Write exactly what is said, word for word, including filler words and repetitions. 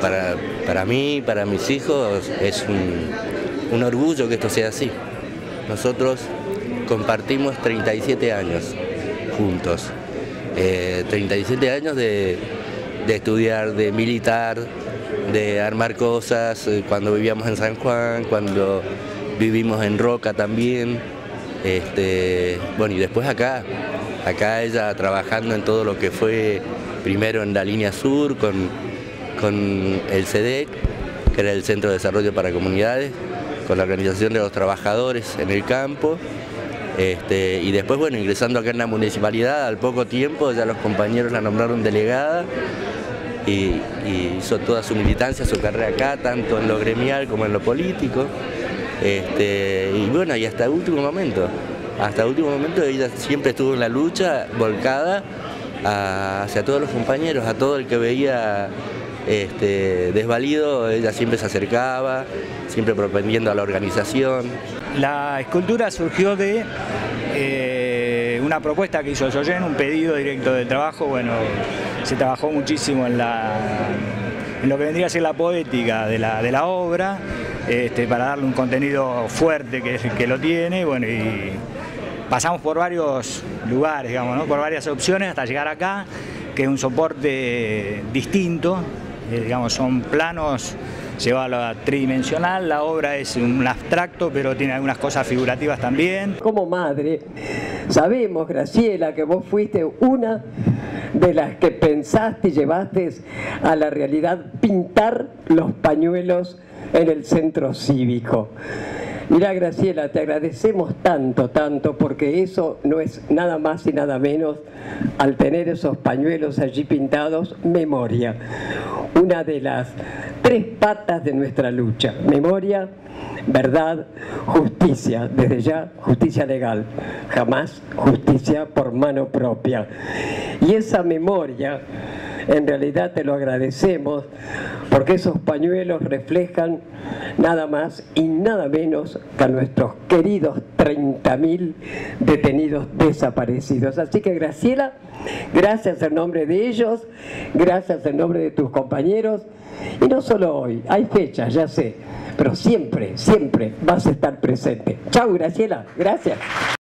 para, para mí, para mis hijos, es un, un orgullo que esto sea así. Nosotros compartimos treinta y siete años juntos, eh, treinta y siete años de, de estudiar, de militar, de armar cosas, eh, cuando vivíamos en San Juan, cuando vivimos en Roca también, este, bueno, y después acá, acá ella trabajando en todo lo que fue, primero en la línea sur con, con el C D E C, que era el Centro de Desarrollo para Comunidades, con la organización de los trabajadores en el campo, este, y después, bueno, ingresando acá en la municipalidad, al poco tiempo ya los compañeros la nombraron delegada y, y hizo toda su militancia, su carrera acá, tanto en lo gremial como en lo político, este, y bueno, y hasta el último momento, hasta el último momento ella siempre estuvo en la lucha, volcada a, hacia todos los compañeros, a todo el que veía Este, desvalido, ella siempre se acercaba, siempre propendiendo a la organización. La escultura surgió de eh, una propuesta que hizo Soyen, un pedido directo de trabajo. Bueno, se trabajó muchísimo en, la, en lo que vendría a ser la poética de la, de la obra, este, para darle un contenido fuerte que, que lo tiene. Bueno, y pasamos por varios lugares, digamos, ¿no? Por varias opciones hasta llegar acá, que es un soporte distinto. Eh, digamos, son planos llevados a tridimensional, la obra es un abstracto, pero tiene algunas cosas figurativas también. Como madre, sabemos, Graciela, que vos fuiste una de las que pensaste y llevaste a la realidad pintar los pañuelos en el centro cívico. Mirá, Graciela, te agradecemos tanto, tanto, porque eso no es nada más y nada menos, al tener esos pañuelos allí pintados, memoria. Una de las tres patas de nuestra lucha: memoria, verdad, justicia. Desde ya, justicia legal, jamás justicia por mano propia. Y esa memoria, en realidad te lo agradecemos, porque esos pañuelos reflejan nada más y nada menos que a nuestros queridos treinta mil detenidos desaparecidos. Así que, Graciela, gracias en nombre de ellos, gracias en nombre de tus compañeros, y no solo hoy, hay fechas, ya sé, pero siempre, siempre vas a estar presente. Chau, Graciela, gracias.